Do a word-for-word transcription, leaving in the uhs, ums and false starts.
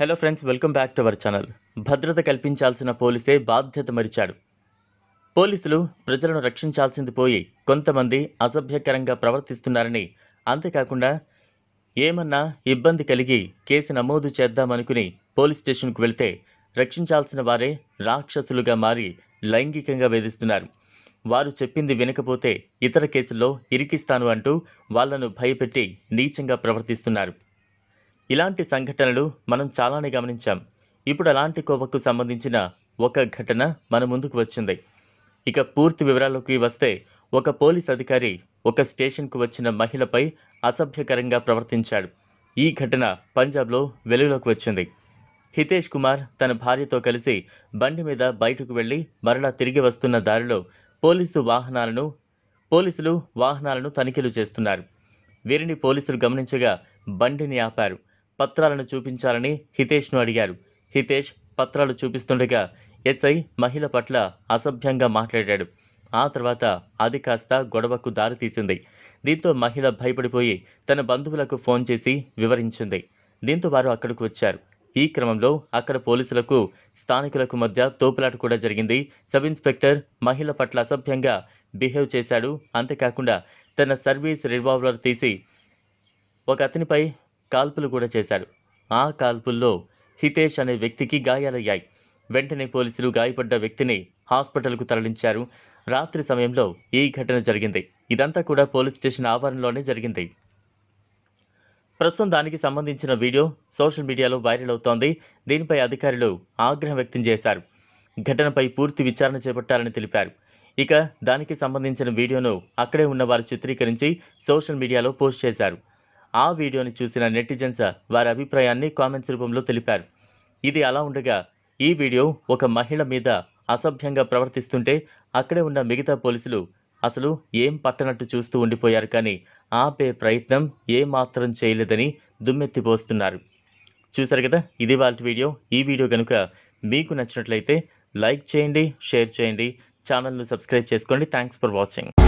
Hello friends, welcome back to our channel. భద్రత కల్పించాల్సిన పోలీసే బాధ్యత మరిచాడు. పోలీసులు ప్రజలను రక్షించాల్సింది పోయి కొంతమంది అసభ్యకరంగా ప్రవర్తిస్తున్నారని, అంతేకాకుండా ఏమన్నా ఇబ్బంది కలిగి కేసు నమోదు చేద్దామనుకుని పోలీస్ స్టేషన్కు వెళ్తే రక్షించాల్సిన వారే రాక్షసులుగా మారి లైంగికంగా వేధిస్తున్నారు. వారు చెప్పింది వినకపోతే ఇతర కేసుల్లో ఇరికిస్తాను అంటూ వాళ్లను భయపెట్టి నీచంగా ప్రవర్తిస్తున్నారు. ఇలాంటి సంఘటనలు మనం చాలానే గమనించాం. ఇప్పుడు అలాంటి కోవకు సంబంధించిన ఒక ఘటన మన ముందుకు వచ్చింది. ఇక పూర్తి వివరాల్లోకి వస్తే, ఒక పోలీస్ అధికారి ఒక స్టేషన్కు వచ్చిన మహిళపై అసభ్యకరంగా ప్రవర్తించాడు. ఈ ఘటన పంజాబ్లో వెలుగులోకి వచ్చింది. హితేష్ కుమార్ తన భార్యతో కలిసి బండి మీద బయటకు వెళ్లి మరలా తిరిగి వస్తున్న దారిలో పోలీసు వాహనాలను పోలీసులు వాహనాలను తనిఖీలు చేస్తున్నారు. వీరిని పోలీసులు గమనించగా బండిని ఆపారు. పత్రాలను చూపించాలని హితేష్ను అడిగారు. హితేష్ పత్రాలు చూపిస్తుండగా ఎస్ఐ మహిళ పట్ల అసభ్యంగా మాట్లాడాడు. ఆ తర్వాత అది కాస్త గొడవకు దారితీసింది. దీంతో మహిళ భయపడిపోయి తన బంధువులకు ఫోన్ చేసి వివరించింది. దీంతో వారు అక్కడికి వచ్చారు. ఈ క్రమంలో అక్కడ పోలీసులకు స్థానికులకు మధ్య తోపులాట కూడా జరిగింది. సబ్ ఇన్స్పెక్టర్ మహిళ పట్ల అసభ్యంగా బిహేవ్ చేశాడు. అంతేకాకుండా తన సర్వీస్ రివాల్వర్ తీసి ఒక అతనిపై కాల్పులు కూడా చేశాడు. ఆ కాల్పుల్లో హితేష్ అనే వ్యక్తికి గాయాలయ్యాయి. వెంటనే పోలీసులు గాయపడ్డ వ్యక్తిని హాస్పిటల్కు తరలించారు. రాత్రి సమయంలో ఈ ఘటన జరిగింది. ఇదంతా కూడా పోలీస్ స్టేషన్ ఆవరణలోనే జరిగింది. ప్రస్తుతం దానికి సంబంధించిన వీడియో సోషల్ మీడియాలో వైరల్ అవుతోంది. దీనిపై అధికారులు ఆగ్రహం వ్యక్తం చేశారు. ఘటనపై పూర్తి విచారణ చేపట్టాలని తెలిపారు. ఇక దానికి సంబంధించిన వీడియోను అక్కడే ఉన్న వారు చిత్రీకరించి సోషల్ మీడియాలో పోస్ట్ చేశారు. ఆ వీడియోని చూసిన నెటిజన్స్ వారి అభిప్రాయాన్ని కామెంట్స్ రూపంలో తెలిపారు. ఇది అలా ఉండగా, ఈ వీడియో ఒక మహిళ మీద అసభ్యంగా ప్రవర్తిస్తుంటే అక్కడే ఉన్న మిగతా పోలీసులు అసలు ఏం పట్టనట్టు చూస్తూ ఉండిపోయారు. కానీ ఆపే ప్రయత్నం ఏమాత్రం చేయలేదని దుమ్మెత్తిపోస్తున్నారు. చూసారు కదా, ఇది వాళ్ళ వీడియో. ఈ వీడియో కనుక మీకు నచ్చినట్లయితే లైక్ చేయండి, షేర్ చేయండి, ఛానల్ను సబ్స్క్రైబ్ చేసుకోండి. Thanks for watching.